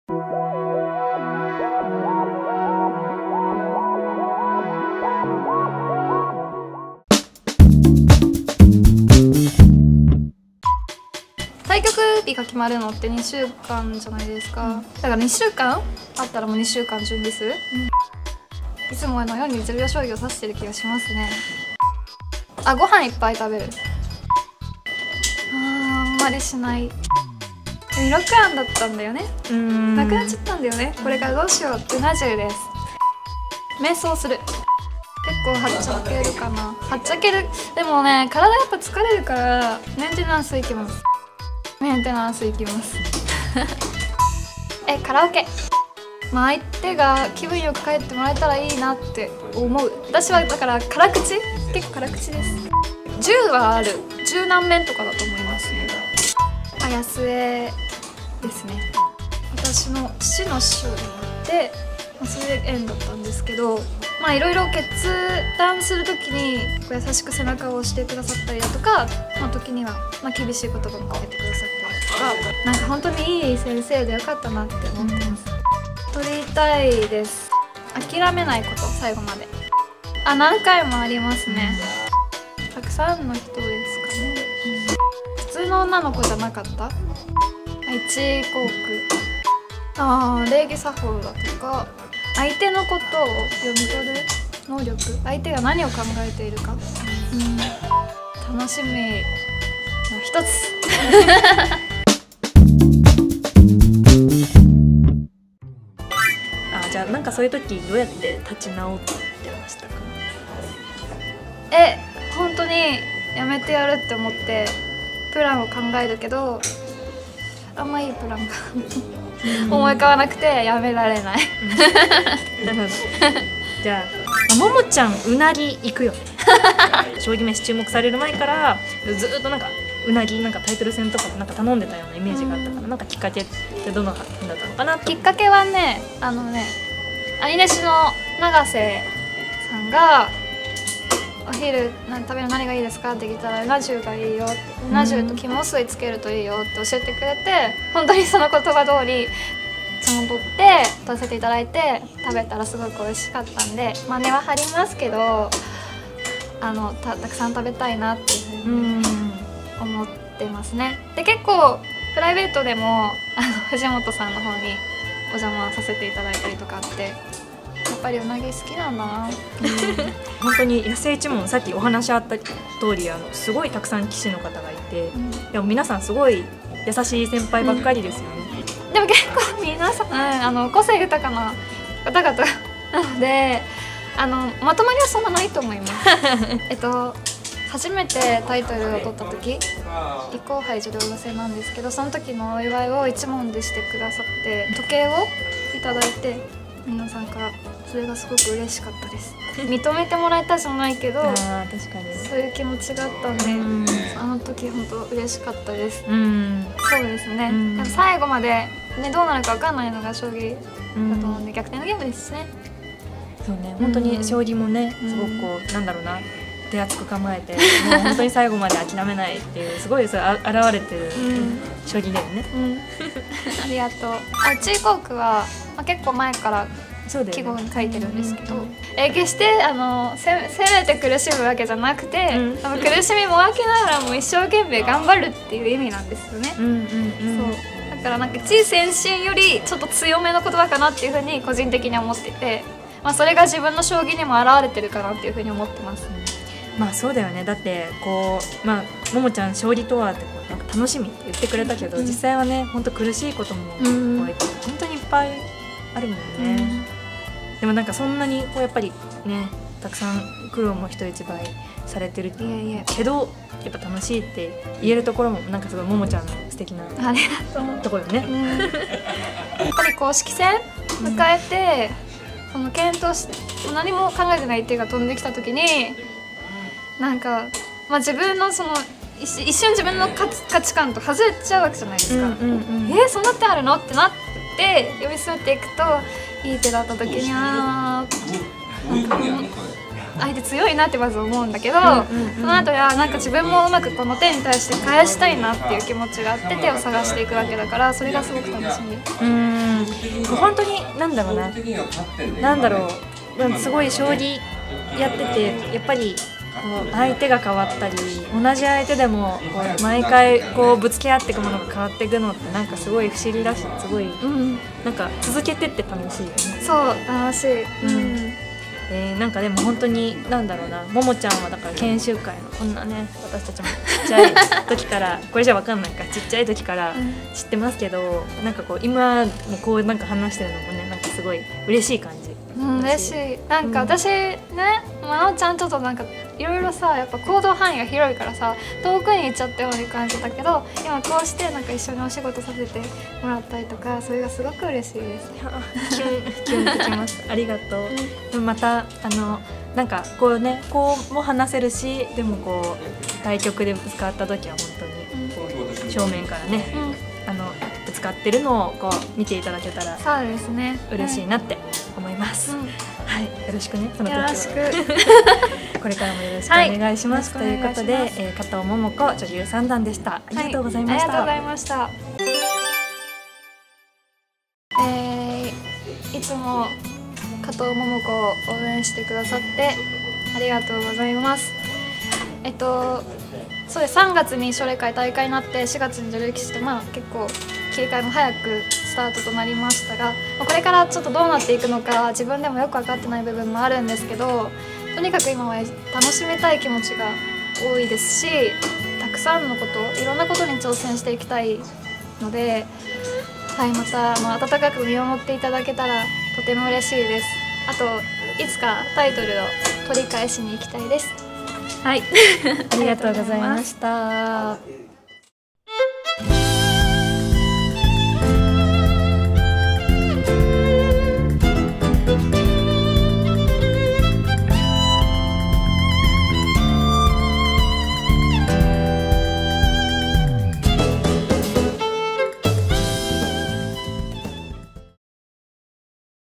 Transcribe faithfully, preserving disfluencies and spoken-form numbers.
対局日が決まるのってにしゅうかんじゃないですか、うん、だからにしゅうかんあったらもうにしゅうかん準備する、うん、いつものようにじゅうびょう将棋を指してる気がしますね。あ、ご飯いっぱい食べる。あー、あんまりしない。にろくあんだったんだよね。うーん、なくなっちゃったんだよね。これからどうしよう。うな重です。瞑想する。結構はっちゃけるかな。はっちゃける。でもね、体やっぱ疲れるからメンテナンス行きます。メンテナンス行きますえ、カラオケ。まあ相手が気分よく帰ってもらえたらいいなって思う。私はだから辛口、結構辛口です。じゅうはある。十何面とかだと思いますね。あやすえですね。私の父の師匠で、まあ、それで縁だったんですけど、まあいろいろ決断するときにこう優しく背中を押してくださったりだとか、まあ、時には、まあ、厳しい言葉もかけてくださったりとか、なんか本当にいい先生でよかったなって思ってます。取りたいです。諦めないこと、最後まで。あ、何回もありますね。たくさんの人ですかね、うん、普通の女の子じゃなかった。一航空、あー、礼儀作法だとか、相手のことを読み取る能力、相手が何を考えているか、うん、楽しみの一つあ、じゃあなんかそういう時どうやって立ち直ってましたか？ え、本当にやめてやるって思ってプランを考えるけど、あんまいいプランが思い浮かばなくてやめられないなるほど。じゃあももちゃんうなぎ行くよね将棋飯注目される前からずっとなんかうなぎなんかタイトル戦とかなんか頼んでたようなイメージがあったから、なんかきっかけってどんな感じだったのかなと。 きっかけはね、あのね、兄弟子の永瀬さんがお昼何食べる何がいいですかって聞いたら、うな重がいいよって、うな重と肝水つけるといいよって教えてくれて、本当にその言葉通り注文取って取らせていただいて食べたらすごく美味しかったんで、まあ根は張りますけど、あの た, たくさん食べたいなっていうふうに思ってますね。で、結構プライベートでもあの藤本さんの方にお邪魔させていただいたりとかあって、やっぱりうなぎ好きなんだな。 本当に野生一門、さっきお話あった通り、あのすごいたくさん棋士の方がいて、うん、でも皆さんすごい優しい先輩ばっかりですよね、 うん、でも結構皆さん、うん、あの個性豊かな方々なので、あのまとまりはそんなないと思いますえっと初めてタイトルを取った時、立候杯女流王戦なんですけど、その時のお祝いを一門でしてくださって、時計をいただいて、皆さんからそれがすごく嬉しかったです認めてもらえたじゃないけど、あ、 確かにそういう気持ちがあったんで、うん、あの時本当嬉しかったです、 うん、 そうですね、うん、でも最後まで、ね、どうなるか分かんないのが将棋だと思うんで、うん、逆転のゲームですね。 そうね、本当に将棋もね、うん、すごくこうなんだろうな、手厚く構えて、もう本当に最後まで諦めないっていう、すごいそれあ現れてる、うん、将棋ゲームね、うん、 ありがとう。あ、中国は、まあ、結構前から記号に書いてるんですけど、うん、え決してあのせ攻めて苦しむわけじゃなくて、うん、苦しみも分けながらも一生懸命頑張るっていう意味なんですよね。そうだからなんか地位先進よりちょっと強めの言葉かなっていうふうに個人的に思ってて、まあ、それが自分の将棋にも表れてるかなっていうふうに思ってます。 まあそうだよね。だってこう、まあ、ももちゃん勝利とはってこうなんか楽しみって言ってくれたけど、うん、実際はね本当苦しいこともこう、うん、本当にいっぱいあるもんね、うん、でもなんかそんなにこうやっぱりねたくさん苦労も人一倍されてるけど、やっぱ楽しいって言えるところもなんかすごいももちゃんの素敵なありがとうところよね、うん、 やっぱり公式戦迎えて、うん、その検討し何も考えてない手が飛んできた時になんか、まあ、自分のその一, 一瞬自分の価 値, 価値観と外れちゃうわけじゃないですか、うんうんうん、えー、そんな手あるのってなって読み進めていくと、いい手だった時にあーなんか相手強いなってまず思うんだけど、うんうんうん、その後はなんか自分もうまくこの手に対して返したいなっていう気持ちがあって手を探していくわけだから、それがすごく楽しみ。 うんうん、本当になんだろうな、なんだろう、まあすごい将棋やっててやっぱりこう相手が変わったり、同じ相手でもこう毎回こうぶつけ合っていくものが変わっていくのってなんかすごい不思議だし、すごい、うん、なんか続けてって楽しいよね。 そう楽しい、うん、 えー、なんかでも本当になんだろうな、ももちゃんはだから研修会のこんなね、私たちもちっちゃい時からこれじゃ分かんないか、ちっちゃい時から知ってますけど、うん、なんかこう今もこうなんか話してるのもね、なんかすごい嬉しい感じ。 うん、嬉しい。なんか私ね、まおちゃんちょっとなんかいろいろさ、やっぱ行動範囲が広いからさ、遠くに行っちゃったように感じたけど、今こうしてなんか一緒にお仕事させてもらったりとか、それがすごく嬉しいです。 キュンキュンときます。ありがとう。でもまたあのなんかこうね、こうも話せるし、でもこう対局でぶつかった時は本当に正面からね、うん、あのぶつかってるのをこう見ていただけたら、 そうですね、 嬉しいなって思います。うん、はい、よろしくね。その時はよろしく。 これからもよろしくお願いします。はい、ということで、えー、加藤桃子女優三段でした。ありがとうございました。 はい、ありがとうございました。えー、いつも加藤桃子を応援してくださってありがとうございます。えっとそうです、さんがつに奨励会大会になってしがつに女流棋士で、まあ結構切り替えも早くスタートとなりましたが、これからちょっとどうなっていくのか自分でもよく分かってない部分もあるんですけど、とにかく今は楽しみたい気持ちが多いですし、たくさんのこと、いろんなことに挑戦していきたいので、はい、またあの温かく見守っていただけたらとても嬉しいです。あといつかタイトルを取り返しに行きたいです。 はい、ありがとうございました。